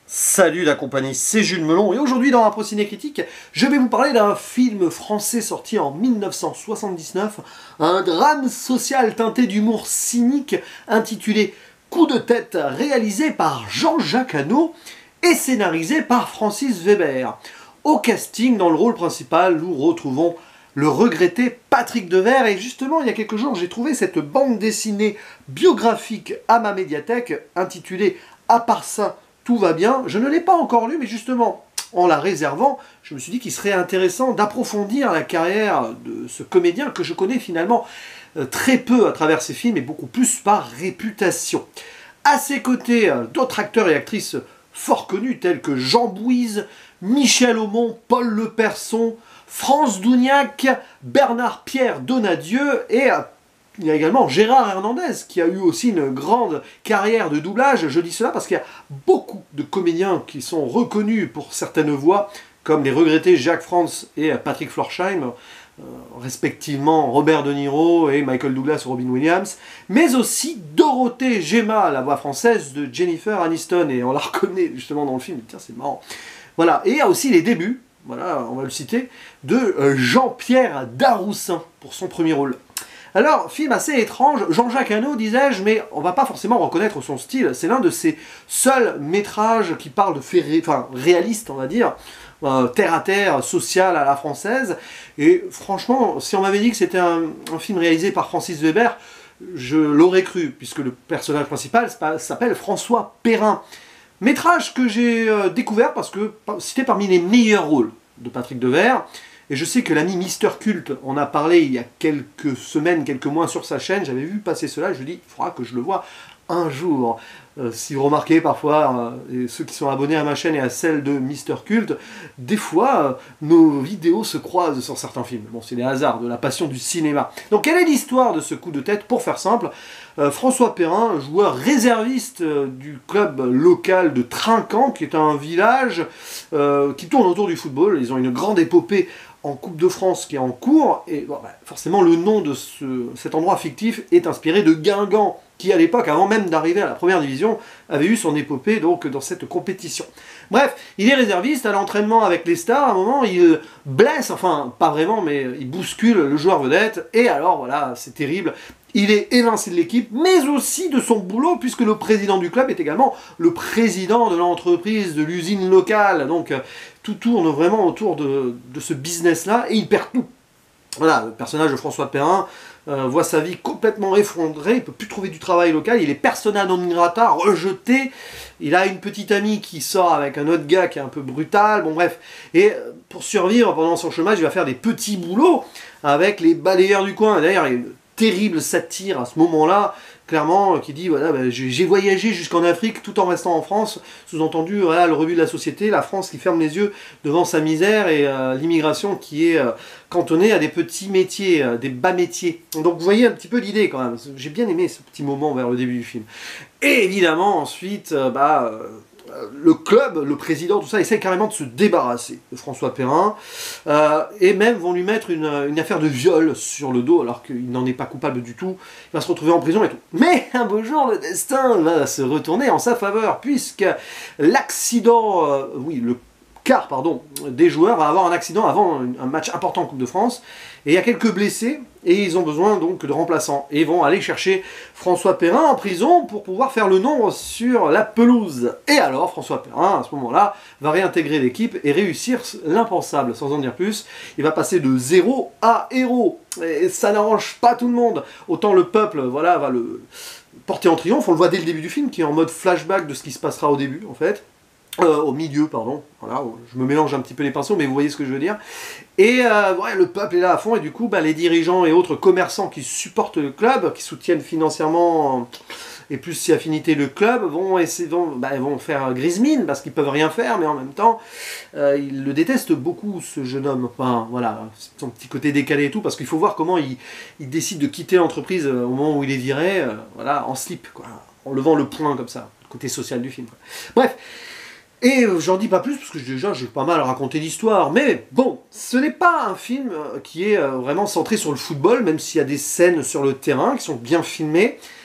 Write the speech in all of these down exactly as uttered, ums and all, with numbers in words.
Salut la compagnie, c'est Jules Melon et aujourd'hui dans Impro Ciné Critique, je vais vous parler d'un film français sorti en mille neuf cent soixante-dix-neuf, un drame social teinté d'humour cynique intitulé Coup de tête, réalisé par Jean-Jacques Hano et scénarisé par Francis Weber. Au casting, dans le rôle principal, nous retrouvons le regretté Patrick Devers, et justement il y a quelques jours j'ai trouvé cette bande dessinée biographique à ma médiathèque intitulée À part ça, tout va bien. Je ne l'ai pas encore lu, mais justement, en la réservant, je me suis dit qu'il serait intéressant d'approfondir la carrière de ce comédien que je connais finalement très peu à travers ses films et beaucoup plus par réputation. À ses côtés, d'autres acteurs et actrices fort connus tels que Jean Bouise, Michel Aumont, Paul Leperson, France Dougnac, Bernard-Pierre Donadieu et il y a également Gérard Hernandez qui a eu aussi une grande carrière de doublage. Je dis cela parce qu'il y a beaucoup de comédiens qui sont reconnus pour certaines voix, comme les regrettés Jacques Frantz et Patrick Florsheim, euh, respectivement Robert De Niro et Michael Douglas ou Robin Williams, mais aussi Dorothée Gemma, la voix française de Jennifer Aniston, et on la reconnaît justement dans le film, tiens c'est marrant. Voilà, et il y a aussi les débuts, voilà, on va le citer, de Jean-Pierre Daroussin pour son premier rôle. Alors, film assez étrange, Jean-Jacques Hano, disais-je, mais on va pas forcément reconnaître son style. C'est l'un de ses seuls métrages qui parle de faits ré... enfin, réalistes, on va dire, euh, terre à terre, social à la française. Et franchement, si on m'avait dit que c'était un, un film réalisé par Francis Weber, je l'aurais cru, puisque le personnage principal s'appelle François Perrin. Métrage que j'ai euh, découvert parce que c'était parmi les meilleurs rôles de Patrick Devers. Et je sais que l'ami Mister Cult en a parlé il y a quelques semaines, quelques mois sur sa chaîne. J'avais vu passer cela, je me dis, il faudra que je le voie un jour. Euh, si vous remarquez parfois, euh, et ceux qui sont abonnés à ma chaîne et à celle de Mister Cult, des fois, euh, nos vidéos se croisent sur certains films. Bon, c'est les hasards de la passion du cinéma. Donc, quelle est l'histoire de ce coup de tête? Pour faire simple, euh, François Perrin, joueur réserviste euh, du club local de Trinquant, qui est un village euh, qui tourne autour du football. Ils ont une grande épopée en Coupe de France qui est en cours, et bon, bah, forcément le nom de ce, cet endroit fictif est inspiré de Guingamp, qui à l'époque, avant même d'arriver à la première division, avait eu son épopée donc dans cette compétition. Bref, il est réserviste à l'entraînement avec les stars, à un moment il blesse, enfin pas vraiment, mais il bouscule le joueur vedette, et alors voilà, c'est terrible. Il est évincé de l'équipe, mais aussi de son boulot, puisque le président du club est également le président de l'entreprise, de l'usine locale. Donc euh, tout tourne vraiment autour de, de ce business-là, et il perd tout. Voilà, le personnage de François Perrin euh, voit sa vie complètement effondrée, il ne peut plus trouver du travail local, il est persona non grata, rejeté. Il a une petite amie qui sort avec un autre gars qui est un peu brutal, bon bref. Et pour survivre pendant son chômage, il va faire des petits boulots avec les balayeurs du coin. D'ailleurs, il y a une terrible satire à ce moment-là, clairement, qui dit voilà, bah, j'ai voyagé jusqu'en Afrique tout en restant en France, sous-entendu voilà, le rebut de la société, la France qui ferme les yeux devant sa misère, et euh, l'immigration qui est euh, cantonnée à des petits métiers, euh, des bas métiers. Donc vous voyez un petit peu l'idée quand même, j'ai bien aimé ce petit moment vers le début du film. Et évidemment ensuite, euh, bah... Euh, le club, le président, tout ça, essaie carrément de se débarrasser de François Perrin, euh, et même vont lui mettre une, une affaire de viol sur le dos, alors qu'il n'en est pas coupable du tout. Il va se retrouver en prison et tout. Mais un beau jour, le destin va se retourner en sa faveur, puisque l'accident, euh, oui, le car pardon, des joueurs va avoir un accident avant un match important en Coupe de France, et il y a quelques blessés, et ils ont besoin donc de remplaçants, et ils vont aller chercher François Perrin en prison pour pouvoir faire le nombre sur la pelouse. Et alors François Perrin, à ce moment-là, va réintégrer l'équipe et réussir l'impensable, sans en dire plus. Il va passer de zéro à héros, et ça n'arrange pas tout le monde. Autant le peuple, voilà, va le porter en triomphe, on le voit dès le début du film, qui est en mode flashback de ce qui se passera au début, en fait. Euh, au milieu, pardon, voilà, je me mélange un petit peu les pinceaux, mais vous voyez ce que je veux dire. Et euh, ouais, le peuple est là à fond, et du coup, bah, les dirigeants et autres commerçants qui supportent le club, qui soutiennent financièrement et plus si affinité le club, vont essayer, vont, bah, vont faire grise mine, parce qu'ils peuvent rien faire, mais en même temps, euh, ils le détestent beaucoup, ce jeune homme. Enfin, voilà, son petit côté décalé et tout, parce qu'il faut voir comment il, il décide de quitter l'entreprise au moment où il est viré, euh, voilà, en slip, quoi, en levant le poing comme ça, le côté social du film, quoi. Bref. Et j'en dis pas plus, parce que déjà j'ai pas mal raconté l'histoire, mais bon, ce n'est pas un film qui est vraiment centré sur le football, même s'il y a des scènes sur le terrain qui sont bien filmées.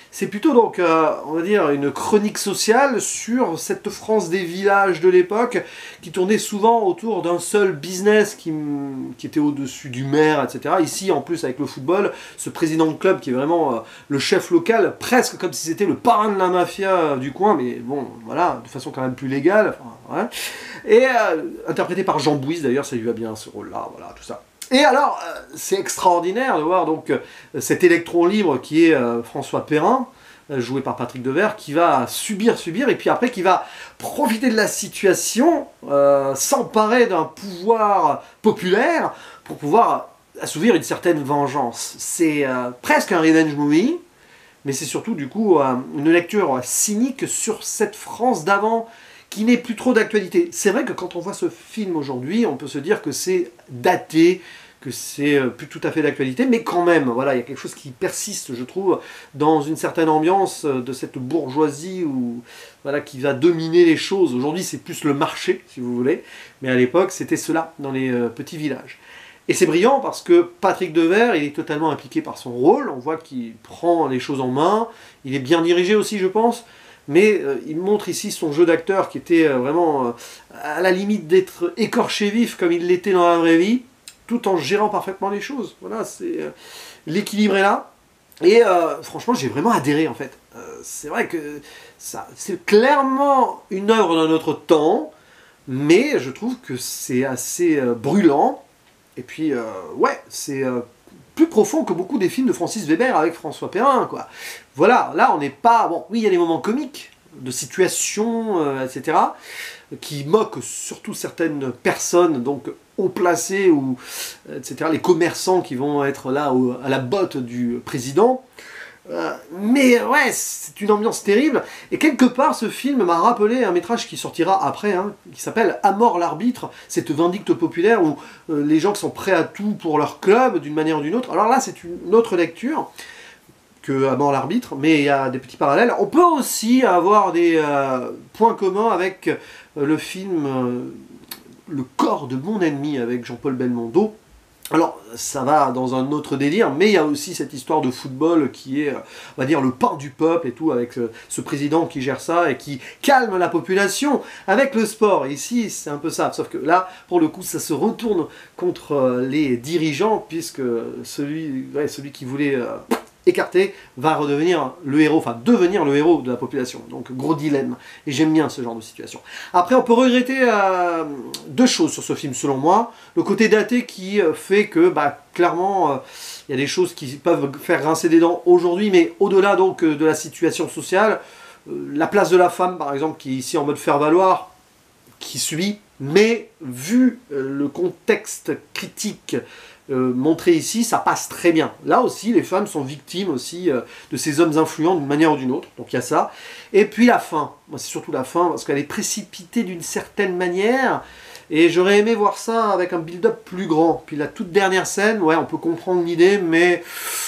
C'est plutôt donc, euh, on va dire, une chronique sociale sur cette France des villages de l'époque qui tournait souvent autour d'un seul business qui, qui était au-dessus du maire, et cetera. Ici, en plus, avec le football, ce président de club qui est vraiment euh, le chef local, presque comme si c'était le parrain de la mafia du coin, mais bon, voilà, de façon quand même plus légale. Enfin, ouais. Et euh, interprété par Jean Bouise, d'ailleurs, ça lui va bien ce rôle-là, voilà, tout ça. Et alors, euh, c'est extraordinaire de voir donc euh, cet électron libre qui est euh, François Perrin, euh, joué par Patrick Devers, qui va subir, subir, et puis après qui va profiter de la situation, euh, s'emparer d'un pouvoir populaire pour pouvoir assouvir une certaine vengeance. C'est euh, presque un revenge movie, mais c'est surtout du coup euh, une lecture cynique sur cette France d'avant, qui n'est plus trop d'actualité. C'est vrai que quand on voit ce film aujourd'hui, on peut se dire que c'est daté, que c'est plus tout à fait d'actualité, mais quand même, voilà, il y a quelque chose qui persiste, je trouve, dans une certaine ambiance de cette bourgeoisie où, voilà, qui va dominer les choses. Aujourd'hui, c'est plus le marché, si vous voulez, mais à l'époque, c'était cela, dans les euh, petits villages. Et c'est brillant parce que Patrick Devers, il est totalement impliqué par son rôle, on voit qu'il prend les choses en main, il est bien dirigé aussi, je pense, mais euh, il montre ici son jeu d'acteur qui était euh, vraiment euh, à la limite d'être écorché vif comme il l'était dans la vraie vie, tout en gérant parfaitement les choses. Voilà, c'est euh, l'équilibre est là. Et euh, franchement, j'ai vraiment adhéré en fait. Euh, c'est vrai que ça, c'est clairement une œuvre d'un autre temps, mais je trouve que c'est assez euh, brûlant. Et puis, euh, ouais, c'est euh, plus profond que beaucoup des films de Francis Weber avec François Perrin, quoi. Voilà, là on n'est pas... Bon, oui, il y a des moments comiques, de situations, euh, et cetera, qui moquent surtout certaines personnes, donc haut placées, ou, et cetera, les commerçants qui vont être là au, à la botte du président. Euh, mais ouais, c'est une ambiance terrible. Et quelque part, ce film m'a rappelé un métrage qui sortira après, hein, qui s'appelle À mort l'arbitre, cette vindicte populaire où euh, les gens qui sont prêts à tout pour leur club, d'une manière ou d'une autre. Alors là, c'est une autre lecture que À mort l'arbitre, mais il y a des petits parallèles. On peut aussi avoir des euh, points communs avec euh, le film euh, Le corps de mon ennemi avec Jean-Paul Belmondo. Alors, ça va dans un autre délire, mais il y a aussi cette histoire de football qui est, on va dire, le pain du peuple et tout, avec ce président qui gère ça et qui calme la population avec le sport. Et ici, c'est un peu ça, sauf que là, pour le coup, ça se retourne contre les dirigeants, puisque celui, ouais, celui qui voulait... Euh, écarté, va redevenir le héros, enfin devenir le héros de la population. Donc gros dilemme. Et j'aime bien ce genre de situation. Après, on peut regretter euh, deux choses sur ce film, selon moi. Le côté daté qui fait que, bah, clairement, il euh, y a des choses qui peuvent faire grincer des dents aujourd'hui, mais au-delà donc de la situation sociale, euh, la place de la femme, par exemple, qui est ici en mode faire-valoir, qui suit, mais vu euh, le contexte critique Euh, montré ici, ça passe très bien. Là aussi, les femmes sont victimes aussi euh, de ces hommes influents d'une manière ou d'une autre. Donc il y a ça. Et puis la fin. Moi, c'est surtout la fin, parce qu'elle est précipitée d'une certaine manière. Et j'aurais aimé voir ça avec un build-up plus grand. Puis la toute dernière scène, ouais, on peut comprendre l'idée, mais...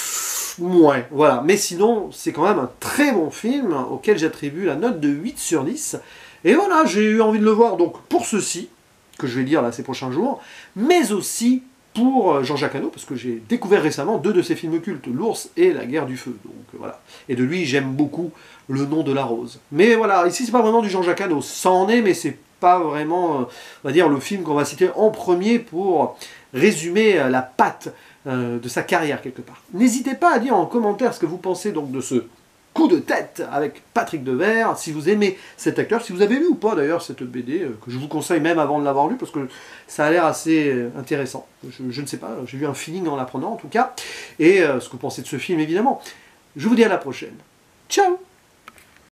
Ouais, voilà. Mais sinon, c'est quand même un très bon film, auquel j'attribue la note de huit sur dix. Et voilà, j'ai eu envie de le voir, donc, pour ceci, que je vais lire là ces prochains jours, mais aussi pour Jean-Jacques Hano, parce que j'ai découvert récemment deux de ses films cultes, L'Ours et La Guerre du Feu. Donc voilà. Et de lui, j'aime beaucoup Le Nom de la Rose. Mais voilà, ici, c'est pas vraiment du Jean-Jacques Hano. Ça en est, mais c'est pas vraiment, on va dire, le film qu'on va citer en premier pour résumer la patte euh, de sa carrière, quelque part. N'hésitez pas à dire en commentaire ce que vous pensez donc de ce coup de tête avec Patrick Devers, si vous aimez cet acteur, si vous avez lu ou pas d'ailleurs cette B D, euh, que je vous conseille même avant de l'avoir lu, parce que ça a l'air assez euh, intéressant. Je, je ne sais pas, j'ai eu un feeling en l'apprenant en tout cas, et euh, ce que vous pensez de ce film évidemment. Je vous dis à la prochaine. Ciao!